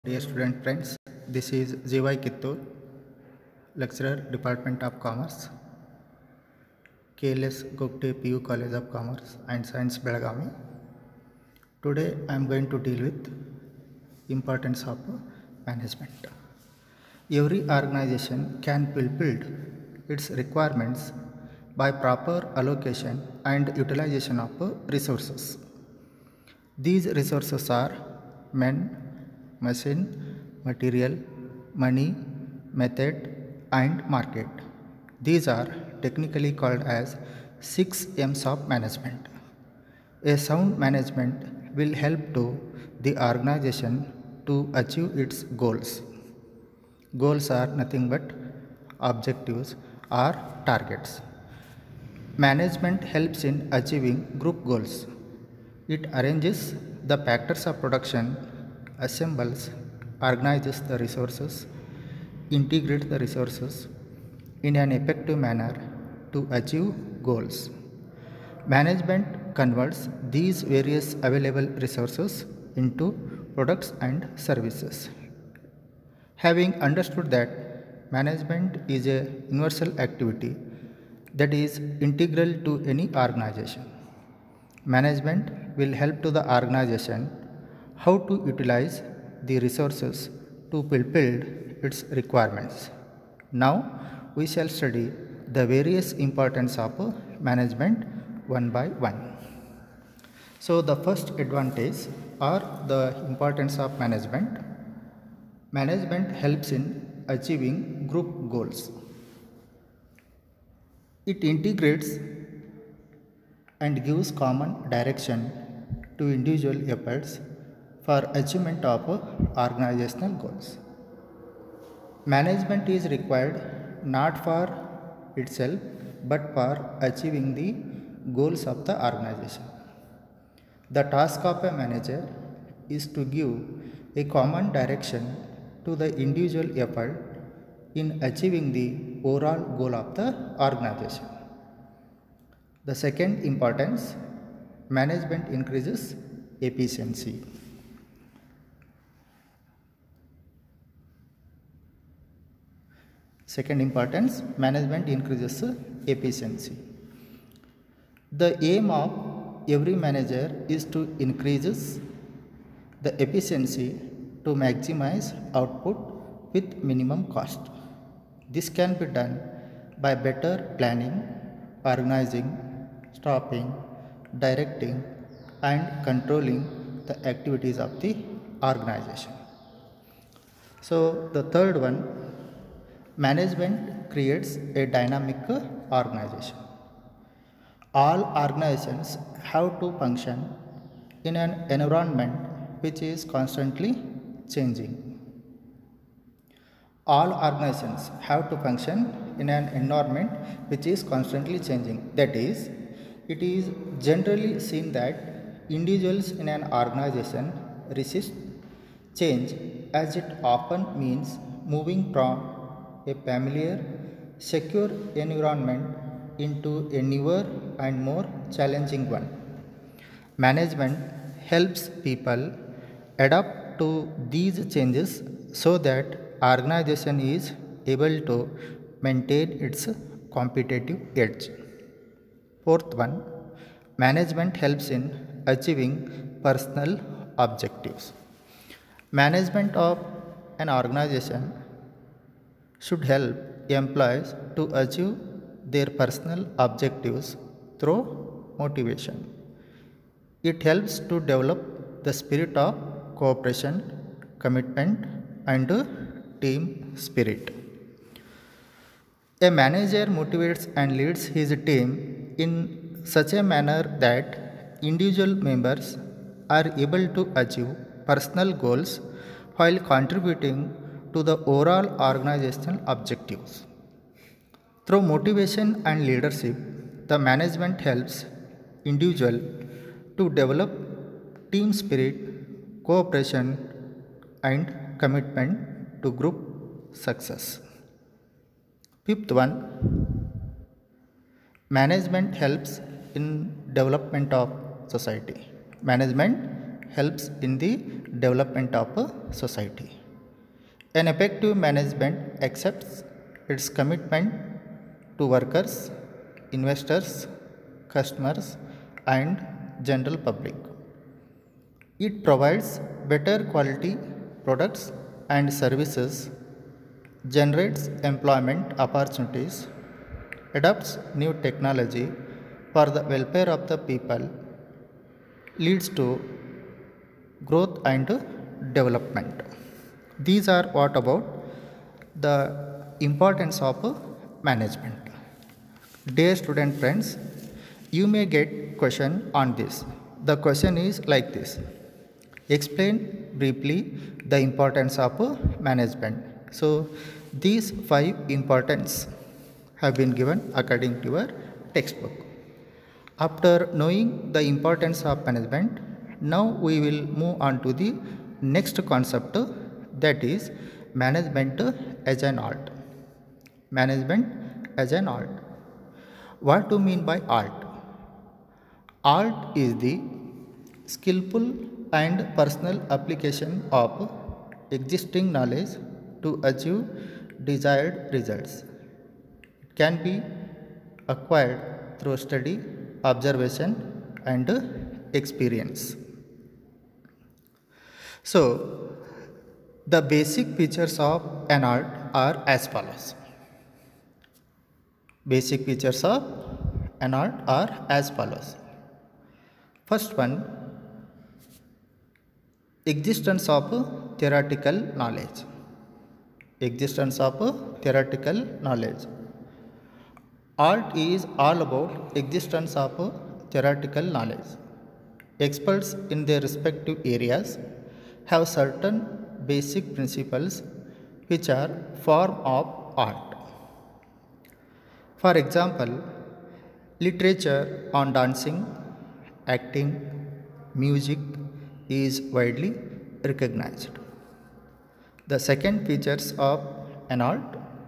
Dear student friends, this is J.Y. Kittur, lecturer, Department of Commerce, KLS Gogte PU College of Commerce and Science, Belagavi. Today I am going to deal with importance of management. Every organization can fulfill its requirements by proper allocation and utilization of resources. These resources are men, machine, material, money, method, and market. These are technically called as 6 M's of management. A sound management will help to the organization to achieve its goals. Goals are nothing but objectives or targets. Management helps in achieving group goals. It arranges the factors of production, assembles, organizes the resources, integrates the resources in an effective manner to achieve goals. Management converts these various available resources into products and services. Having understood that management is a universal activity that is integral to any organization, management will help to the organization how to utilize the resources to fulfill its requirements. Now we shall study the various importance of management one by one. So the first advantage or the importance of management. Management helps in achieving group goals. It integrates and gives common direction to individual efforts for achievement of organizational goals. Management is required not for itself but for achieving the goals of the organization. The task of a manager is to give a common direction to the individual effort in achieving the overall goal of the organization. The second importance, management increases efficiency. Second importance, management increases efficiency. The aim of every manager is to increase the efficiency to maximize output with minimum cost. This can be done by better planning, organizing, stopping, directing, and controlling the activities of the organization. So the third one, management creates a dynamic organization. All organizations have to function in an environment which is constantly changing. All organizations have to function in an environment which is constantly changing. That is, it is generally seen that individuals in an organization resist change as it often means moving from a familiar, secure environment into a newer and more challenging one. Management helps people adapt to these changes so that organization is able to maintain its competitive edge. Fourth one, management helps in achieving personal objectives. Management of an organization should help employees to achieve their personal objectives through motivation. It helps to develop the spirit of cooperation, commitment, and team spirit. A manager motivates and leads his team in such a manner that individual members are able to achieve personal goals while contributing to the overall organizational objectives. Through motivation and leadership, the management helps individual to develop team spirit, cooperation, and commitment to group success. Fifth one, management helps in development of society. Management helps in the development of a society. An effective management accepts its commitment to workers, investors, customers, and general public. It provides better quality products and services, generates employment opportunities, adopts new technology for the welfare of the people, leads to growth and development. These are what about the importance of management. Dear student friends, you may get question on this. The question is like this: explain briefly the importance of management. So these 5 importance have been given according to your textbook. After knowing the importance of management, now we will move on to the next concept, that is management as an art. Management as an art. What do you mean by art? Art is the skillful and personal application of existing knowledge to achieve desired results. It can be acquired through study, observation, and experience. So, the basic features of an art are as follows. Basic features of an art are as follows. First one, existence of theoretical knowledge. Existence of theoretical knowledge. Art is all about existence of theoretical knowledge. Experts in their respective areas have certain basic principles which are form of art. For example, literature on dancing, acting, music is widely recognized. The second features of an art: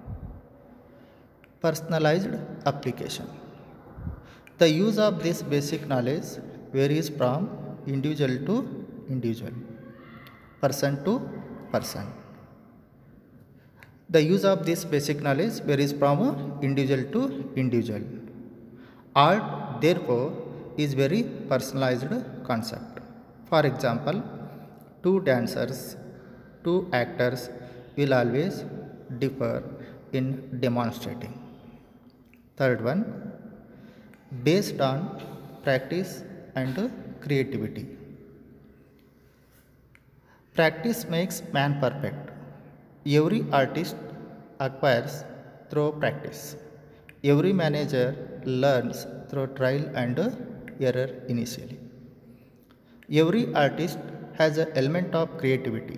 personalized application. The use of this basic knowledge varies from individual to individual, person to person. The use of this basic knowledge varies from individual to individual. Art, therefore, is very personalized concept. For example, 2 dancers, 2 actors will always differ in demonstrating. Third one, based on practice and creativity. Practice makes man perfect. Every artist acquires through practice. Every manager learns through trial and error initially. Every artist has an element of creativity.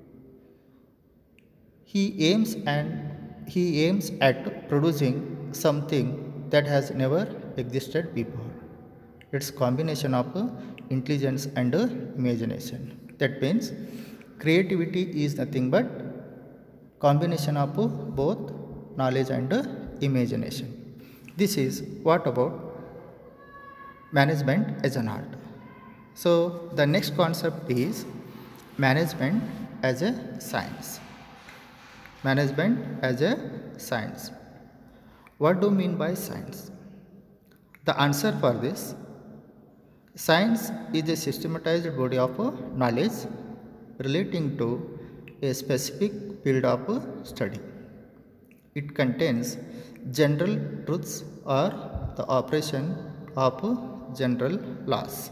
He aims at producing something that has never existed before. It's combination of intelligence and imagination. That means creativity is nothing but combination of both knowledge and imagination. This is what about management as an art. So the next concept is management as a science. Management as a science. What do you mean by science? The answer for this: science is a systematized body of knowledge relating to a specific field of study. It contains general truths or the operation of general laws.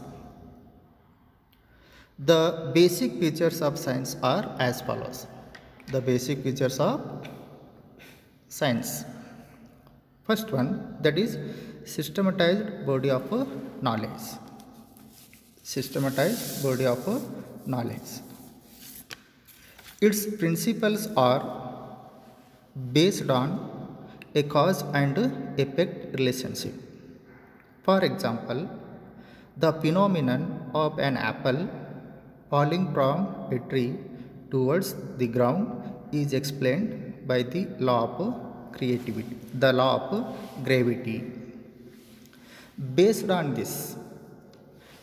The basic features of science are as follows. The basic features of science. First one, that is systematized body of knowledge. Systematized body of knowledge. Its principles are based on a cause and effect relationship. For example, the phenomenon of an apple falling from a tree towards the ground is explained by the law of creativity, the law of gravity. Based on this,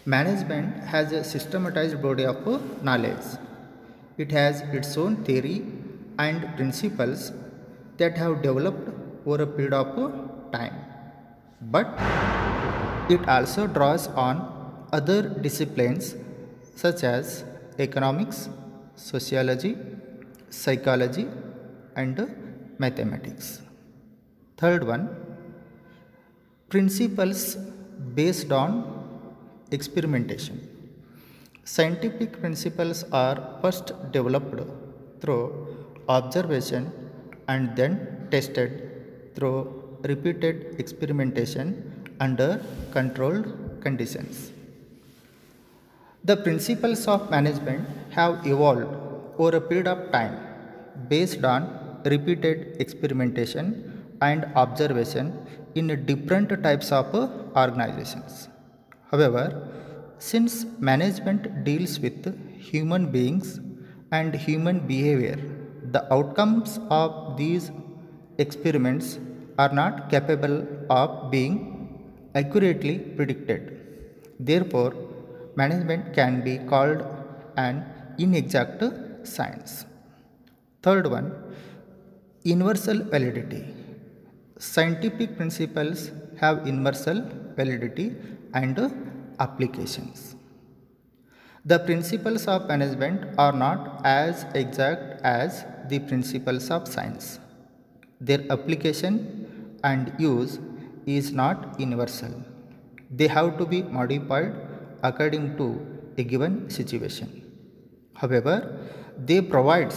Management has a systematized body of knowledge. It has its own theory and principles that have developed over a period of time. But it also draws on other disciplines such as economics, sociology, psychology, and mathematics. Third one, principles based on experimentation. Scientific principles are first developed through observation and then tested through repeated experimentation under controlled conditions. The principles of management have evolved over a period of time based on repeated experimentation and observation in different types of organizations. However, since management deals with human beings and human behavior, the outcomes of these experiments are not capable of being accurately predicted. Therefore, management can be called an inexact science. Third one, universal validity. Scientific principles have universal validity and applications. The principles of management are not as exact as the principles of science. Their application and use is not universal. They have to be modified according to a given situation. However, they provide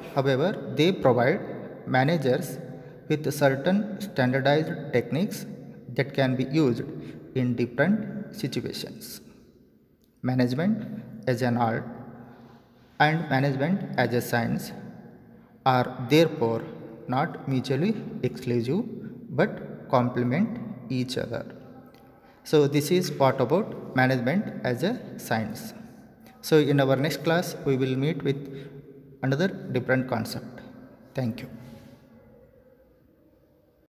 managers with certain standardized techniques that can be used in different situations. Management as an art and management as a science are therefore not mutually exclusive but complement each other. So this is what about management as a science. So in our next class we will meet with another different concept. Thank you.